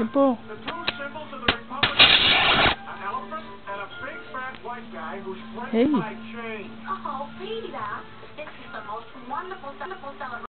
po. The two symbols of the Republic an elephant and a big fat white guy who's playing my chain. Oh, Peter, this is the most wonderful celebration.